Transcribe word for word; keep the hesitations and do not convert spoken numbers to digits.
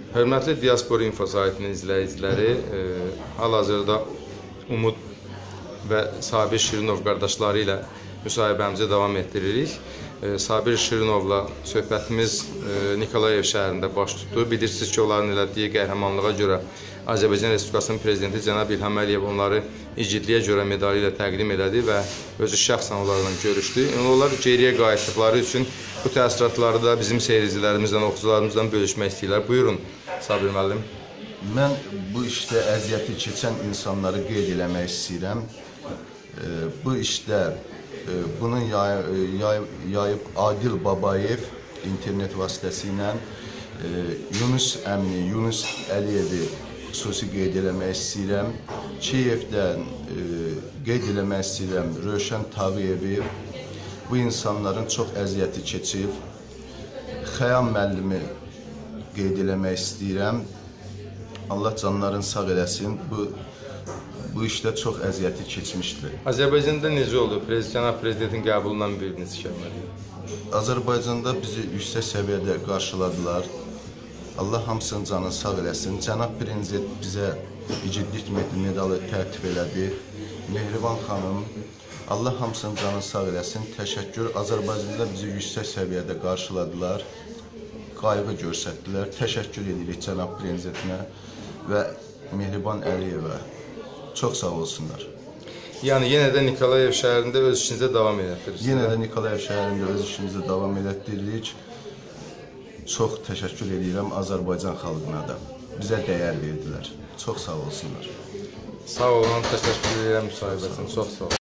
Hörmətli Diaspora İnfo saytının izləyiciləri, e, hal-hazırda Umud və Sabir Şirinov qardaşları ilə müsahibəmizi davam etdiririk. E, Sabir Şirinovla söhbətimiz e, Nikolayev şəhərində baş tutdu. Bilirsiniz ki, onların elədiyi qəhrəmanlığa görə Azərbaycan Respublikasının Prezidenti Cənab İlham Əliyev onları igidliyə görə medalı ilə təqdim elədi və özü şəxsən onlarla görüşdü. Onlar geriyə qayıtdıqları üçün bu təəssüratları da bizim seyircilərimizlə, oxucularımızla bölüşmək istəyirlər. Buyurun, Sabir müəllim. Mən bu işdə əziyyəti keçən insanları qeyd eləmək istəyirəm. Bu işdə bunun yayıb Adil Babayev internet vasitəsilə Yunus əmini, Yunus Əliyevi xüsusi qeyd eləmək istəyirəm. Kiyevdən qeyd eləmək istəyirəm Rövşən Tağıyevi. Bu insanların çox əziyyəti keçib. Xəyam müəllimi qeyd eləmək istəyirəm. Allah canlarını sağ eləsin. Bu, bu işdə çox əziyyəti keçmişdir. Azərbaycanda necə oldu? Cənab Prezidentin qəbulundan bir neçə kəlmə. Azərbaycanda bizi yüksək səviyyədə qarşıladılar. Allah hamısının canını sağ eləsin. Cənab Prezident bizə igidlik medalı tərtib elədi. Mehriban xanım, Allah hamısının canını sağ eləsin. Təşəkkür. Azərbaycanda bizi yüksək səviyyədə qarşıladılar. Qayğı göstərdilər. Təşəkkür edirik Cənab Prezidentinə və Mehriban Əliyevə. Çox sağ olsunlar. Yəni, yenə də Nikolayev şəhərində öz işinizə davam elətdirirsiniz. Yenə də Nikolayev şəhərində öz işimizə davam elətdiririk. Çox təşəkkür edirəm Azərbaycan xalqına da. Bizə dəyər verdilər. Çox sağ olsunlar. Sağ olun, təşəkkür edirəm müsahibəsinə. Çox sağ olun.